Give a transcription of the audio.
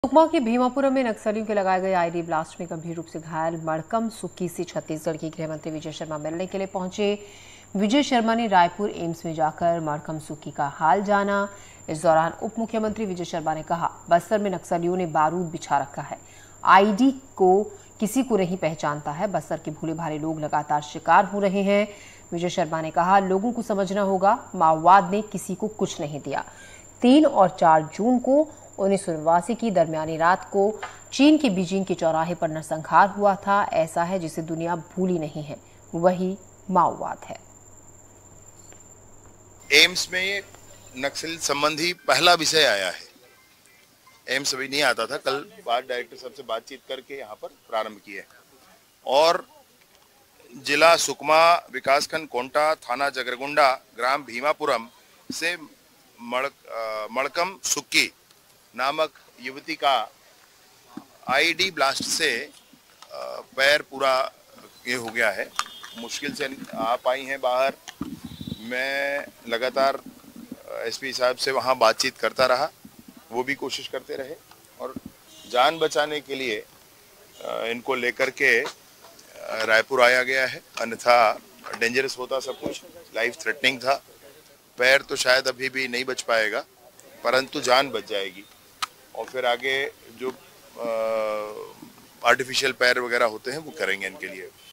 सुकमा के भीमापुरम में नक्सलियों के लगाए गए आईडी ब्लास्ट में गंभीर रूप से घायल मड़कम सुक्की से छत्तीसगढ़ के गृह मंत्री विजय शर्मा मिलने के लिए पहुंचे। विजय शर्मा ने रायपुर एम्स में जाकर मड़कम सुक्की का हाल जाना। इस दौरान उप मुख्यमंत्री विजय शर्मा ने कहा, बस्तर में नक्सलियों ने बारूद बिछा रखा है, आईडी को किसी को नहीं पहचानता है। बस्तर के भूले भाले लोग लगातार शिकार हो रहे हैं। विजय शर्मा ने कहा, लोगों को समझना होगा, माओवाद ने किसी को कुछ नहीं दिया। 3 और 4 जून को 1989 की दरमियानी रात को चीन के बीजिंग के चौराहे पर नरसंहार हुआ था। ऐसा है जिसे दुनिया भूली नहीं है, वही माओवाद है। एम्स में नक्सल संबंधी पहला विषय आया है। एम्स अभी नहीं आता था। कल बाद डायरेक्टर साहब से बातचीत करके यहाँ पर प्रारंभ किए और जिला सुकमा, विकासखंड कोंटा, थाना जगरगुंडा, ग्राम भीमापुरम से मड़कम सुक्की नामक युवती का आईडी ब्लास्ट से पैर पूरा ये हो गया है, मुश्किल से आ पाई हैं बाहर। मैं लगातार एसपी साहब से वहाँ बातचीत करता रहा, वो भी कोशिश करते रहे और जान बचाने के लिए इनको लेकर के रायपुर आया गया है। अन्यथा डेंजरस होता सब कुछ, लाइफ थ्रेटनिंग था। पैर तो शायद अभी भी नहीं बच पाएगा, परंतु जान बच जाएगी और फिर आगे जो आर्टिफिशियल पैर वगैरह होते हैं वो करेंगे इनके लिए।